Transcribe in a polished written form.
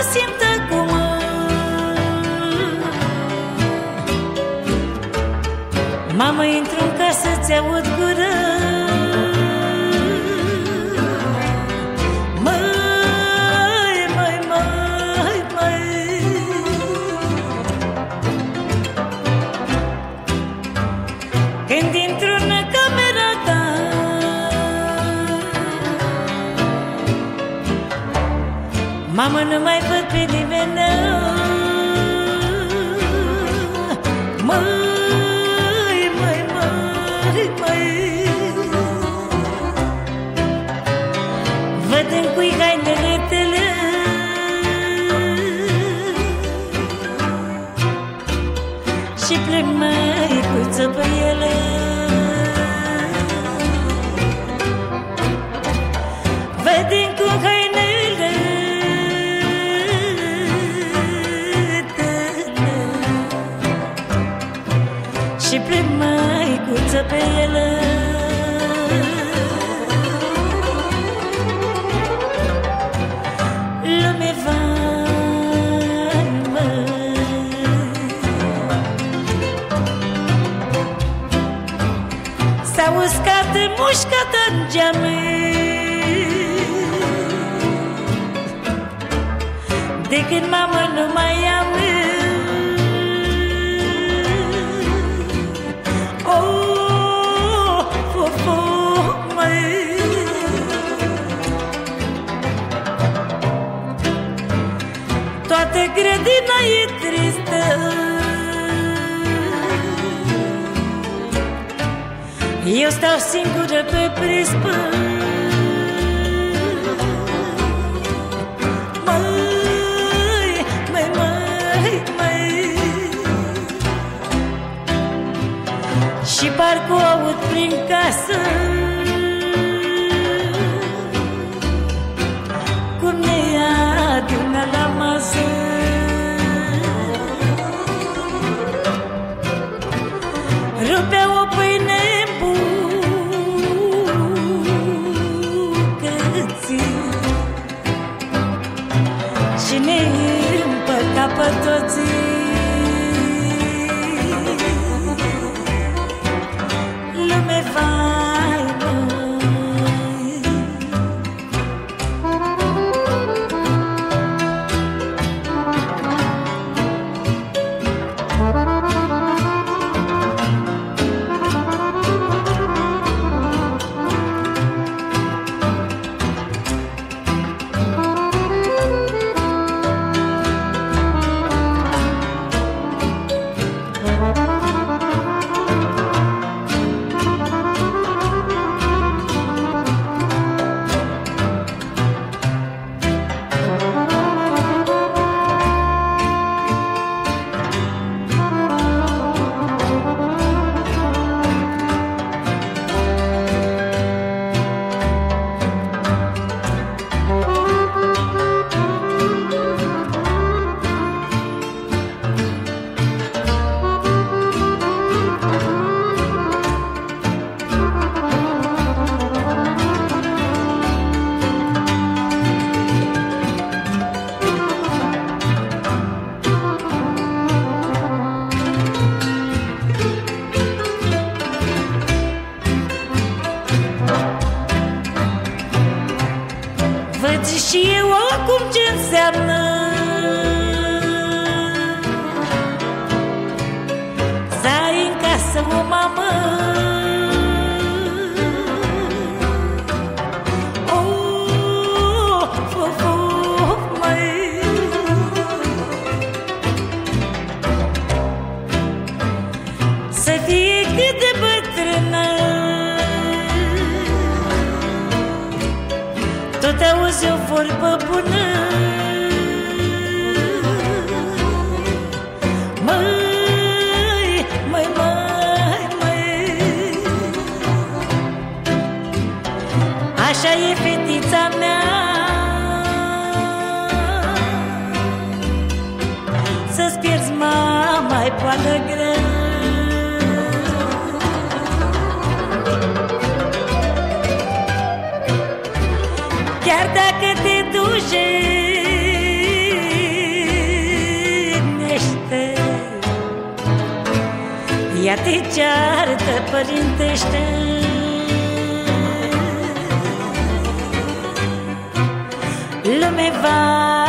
simt acum. Mamă, intru în casă, ți-aud gură. Măi, măi, măi, măi. Când intru în camera ta, mamă, nu mai văd pe nimeni. Măi, măi, măi, măi. Văd în cui hainele tale și plec măicuță pe ele. Văd în cui hainele și plec măicuță pe ele. Lume, vai, măi, s-a uscat mușcată în geamă, de când mamă nu mai am. Toată grădina e tristă, eu stau singură pe prispă. Măi, măi, măi, măi. Și parcă o aud prin casă cum ne adună la masă. Rupea o pâine în bucății și ne împăca pe toții. Lume, vai, măi. Văd și eu acum ce înseamnă să ai în casă o mamă. Of, of, of, măi. Să fie cât de bătrână, tot auzi o vorbă bună. Măi, măi, măi, măi. Așa e fetița mea, să-ți pierzi mama-i poală grea. Chiar dacă te duci ea te ceartă părintește. Lume va